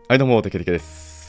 はい、どうも、テケテケです。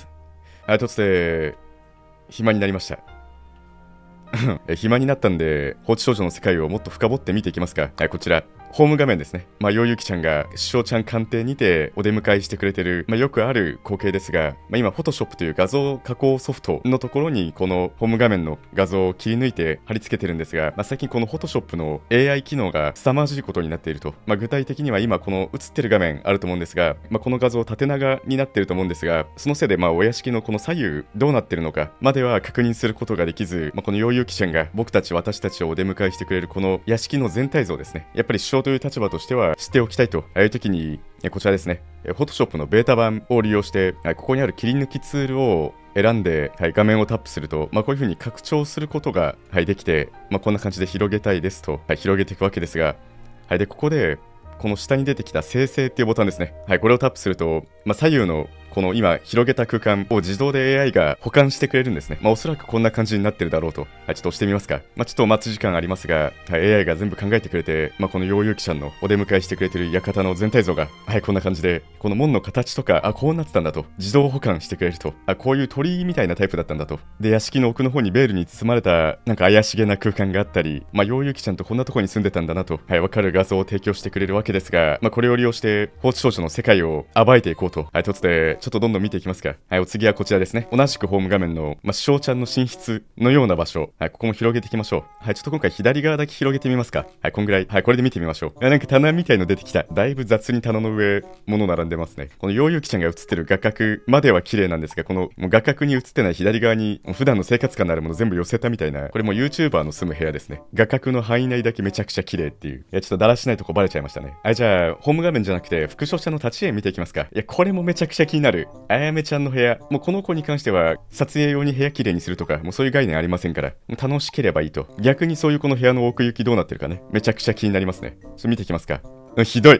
はい、突然、暇になりました。暇になったんで、放置少女の世界をもっと深掘って見ていきますか。はい、こちら。ホーム画面ですね。ようゆきちゃんが首相ちゃん官邸にてお出迎えしてくれてる、よくある光景ですが、今、Photoshop という画像加工ソフトのところに、このホーム画面の画像を切り抜いて貼り付けてるんですが、最近この Photoshop の AI 機能が凄まじいことになっていると。具体的には今、この映ってる画面あると思うんですが、この画像縦長になってると思うんですが、そのせいで、お屋敷のこの左右どうなってるのかまでは確認することができず、このようゆきちゃんが私たちをお出迎えしてくれるこの屋敷の全体像ですね。やっぱり首相という立場としては知っておきたいという時に、こちらですね、Photoshop のベータ版を利用して、ここにある切り抜きツールを選んで、画面をタップすると、こういう風に拡張することが、できて、こんな感じで広げたいですと、広げていくわけですが、で、ここで、この下に出てきた生成っていうボタンですね。これをタップすると、左右のこの今広げた空間を自動で AI が保管してくれるんですね。おそらくこんな感じになってるだろうと。ちょっと押してみますか。ちょっと待つ時間ありますが、AI が全部考えてくれて、このようゆきちゃんのお出迎えしてくれてる館の全体像が、こんな感じで、この門の形とか、こうなってたんだと。自動保管してくれると。こういう鳥居みたいなタイプだったんだと。で、屋敷の奥の方にベールに包まれた、なんか怪しげな空間があったり、ようゆきちゃんとこんなとこに住んでたんだなと、わかる画像を提供してくれるわけですが、これを利用して、放置少女の世界を暴いていこうと。突で、ちょっとどんどん見ていきますか。お次はこちらですね。同じくホーム画面の、首相ちゃんの寝室のような場所。ここも広げていきましょう。ちょっと今回左側だけ広げてみますか。こんぐらい。これで見てみましょう。なんか棚みたいの出てきた。だいぶ雑に棚の上、物並んでますね。このようゆきちゃんが映ってる画角までは綺麗なんですが、このもう画角に映ってない左側に、普段の生活感のあるもの全部寄せたみたいな、これも YouTuber の住む部屋ですね。画角の範囲内だけめちゃくちゃ綺麗っていう。ちょっとだらしないとこバレちゃいましたね。じゃあ、ホーム画面じゃなくて、副所者の立ち絵見ていきますか。これもめちゃくちゃ気になる。あやめちゃんの部屋。もうこの子に関しては、撮影用に部屋綺麗にするとか、もうそういう概念ありませんから、もう楽しければいいと。逆にそういうこの部屋の奥行きどうなってるかね。めちゃくちゃ気になりますね。ちょっと見ていきますか。ひどい。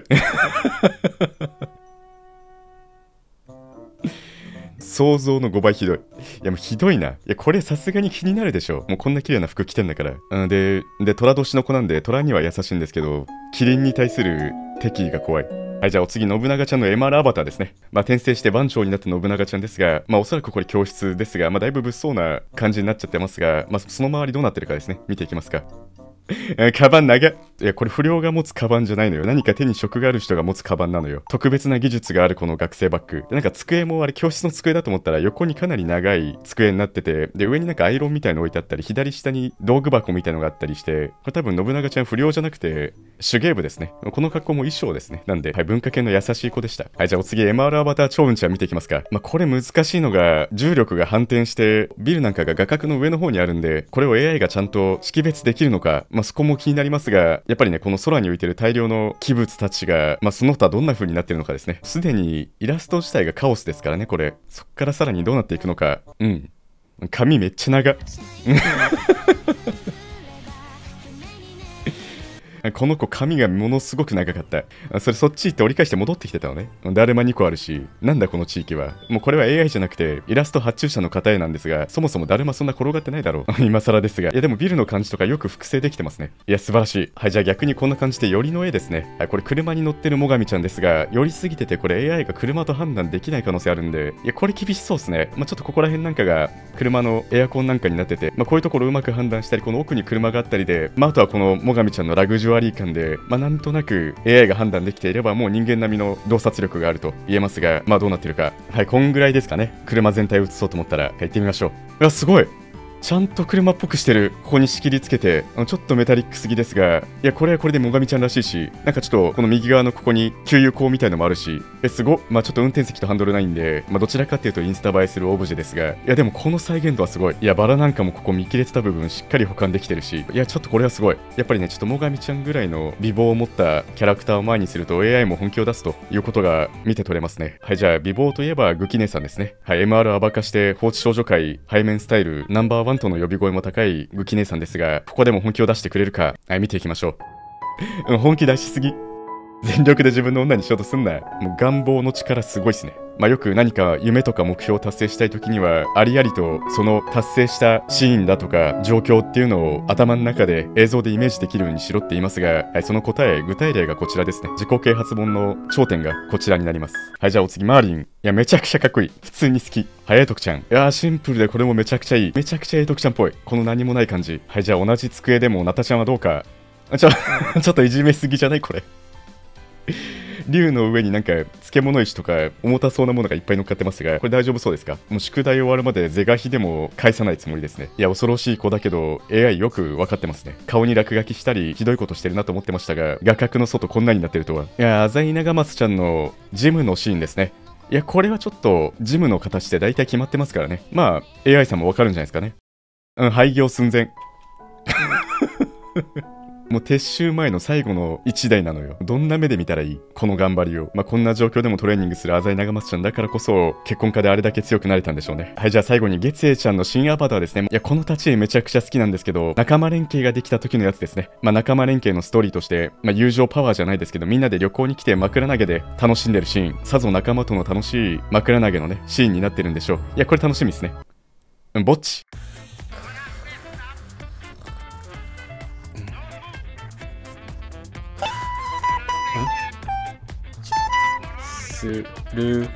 想像の5倍ひどい。もうひどいな。これさすがに気になるでしょ。もうこんな綺麗な服着てんだから。で、虎年の子なんで、虎には優しいんですけど、キリンに対する敵意が怖い。じゃあお次、信長ちゃんの MR アバターですね。転生して番長になった信長ちゃんですが、おそらくこれ教室ですが、だいぶ物騒な感じになっちゃってますが、その周りどうなってるかですね。見ていきますか。カバン長っ。これ不良が持つカバンじゃないのよ。何か手に職がある人が持つカバンなのよ。特別な技術があるこの学生バッグ。で、なんか机もあれ教室の机だと思ったら横にかなり長い机になってて、で、上になんかアイロンみたいの置いてあったり、左下に道具箱みたいのがあったりして、これ多分信長ちゃん不良じゃなくて手芸部ですね。この格好も衣装ですね。なんで、文化系の優しい子でした。じゃあお次 MR アバター超うんちゃん見ていきますか。これ難しいのが重力が反転してビルなんかが画角の上の方にあるんで、これを AI がちゃんと識別できるのか、そこも気になりますが、やっぱりね、この空に浮いてる大量の器物たちが、その他どんな風になってるのかですね。すでにイラスト自体がカオスですからね、これ。そっからさらにどうなっていくのか。髪めっちゃ長。この子髪がものすごく長かった。そっち行って折り返して戻ってきてたのね。だるま2個あるし、なんだこの地域は。もうこれは AI じゃなくてイラスト発注者の方へなんですが、そもそもだるまそんな転がってないだろう。今更ですが。でもビルの感じとかよく複製できてますね。素晴らしい。じゃあ逆にこんな感じで寄りの絵ですね。これ車に乗ってる最上ちゃんですが、寄りすぎててこれ AI が車と判断できない可能性あるんで、これ厳しそうですね。ちょっとここら辺なんかが車のエアコンなんかになってて、こういうところうまく判断したり、この奥に車があったりで、あとはこの最上ちゃんのラグジュアリー感で、なんとなく AI が判断できていればもう人間並みの洞察力があると言えますが、どうなってるか。こんぐらいですかね。車全体を映そうと思ったら、行ってみましょう。すごい。ちゃんと車っぽくしてる。ここに仕切りつけて、ちょっとメタリックすぎですが、これはこれで最上ちゃんらしいし、なんかちょっとこの右側のここに給油口みたいのもあるし、すごっ。ちょっと運転席とハンドルないんで、どちらかっていうとインスタ映えするオブジェですが、でもこの再現度はすごい。バラなんかもここ見切れてた部分しっかり保管できてるし、ちょっとこれはすごい。やっぱりね、ちょっと最上ちゃんぐらいの美貌を持ったキャラクターを前にすると AI も本気を出すということが見て取れますね。じゃあ美貌といえばグキ姉さんですね。MR 暴かして放置少女界背面スタイルナンバーワンとの呼び声も高いグキ姉さんですが、ここでも本気を出してくれるか、見ていきましょう。本気出しすぎ。全力で自分の女にしようとすんな。もう願望の力すごいっすね。 よく何か夢とか目標を達成したい時にはありありとその達成したシーンだとか状況っていうのを頭の中で映像でイメージできるようにしろって言いますが、はい、その答え、具体例がこちらですね。自己啓発本の頂点がこちらになります。はい、じゃあお次、マーリン。いや、めちゃくちゃかっこいい。普通に好き。はい、徳ちゃん。いやー、シンプルでこれもめちゃくちゃいい。めちゃくちゃ徳ちゃんっぽい。この何もない感じ。はい、じゃあ同じ机でもナタちゃんはどうか。ちょっといじめすぎじゃないこれ。竜の上になんか漬物石とか重たそうなものがいっぱい乗っかってますが、これ大丈夫そうですか？もう宿題終わるまで是が非でも返さないつもりですね。いや、恐ろしい子だけど AI よく分かってますね。顔に落書きしたりひどいことしてるなと思ってましたが、画角の外こんなになってるとは。いや、浅井長松ちゃんのジムのシーンですね。いや、これはちょっとジムの形で大体決まってますからね。まあ AI さんも分かるんじゃないですかね。廃業寸前。もう撤収前の最後の1台なのよ。どんな目で見たらいいこの頑張りを。こんな状況でもトレーニングする浅井長松ちゃんだからこそ結婚家であれだけ強くなれたんでしょうね。はい、じゃあ最後に月英ちゃんの新アバターですね。いや、この立ち絵めちゃくちゃ好きなんですけど、仲間連携ができた時のやつですね。仲間連携のストーリーとして、友情パワーじゃないですけど、みんなで旅行に来て枕投げで楽しんでるシーン、さぞ仲間との楽しい枕投げのねシーンになってるんでしょう。いや、これ楽しみですね。ぼっち。する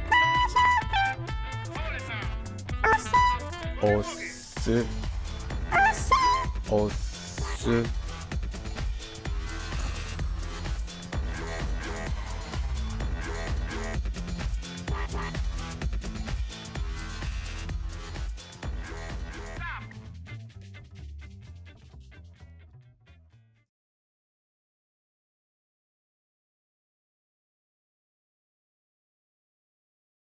おすおす